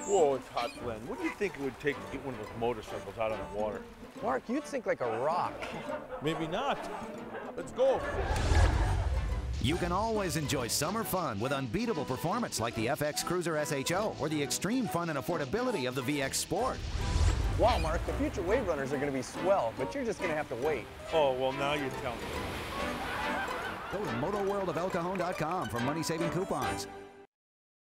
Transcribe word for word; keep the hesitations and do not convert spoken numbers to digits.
Whoa, it's hot, Glenn. What do you think it would take to get one of those motorcycles out on the water? Mark, you'd sink like a rock. Maybe not. Let's go. You can always enjoy summer fun with unbeatable performance like the F X Cruiser S H O or the extreme fun and affordability of the V X Sport. Wow, Mark, the future wave runners are going to be swell, but you're just going to have to wait. Oh, well, now you're telling me. Go to motoworld of el cajon dot com for money-saving coupons.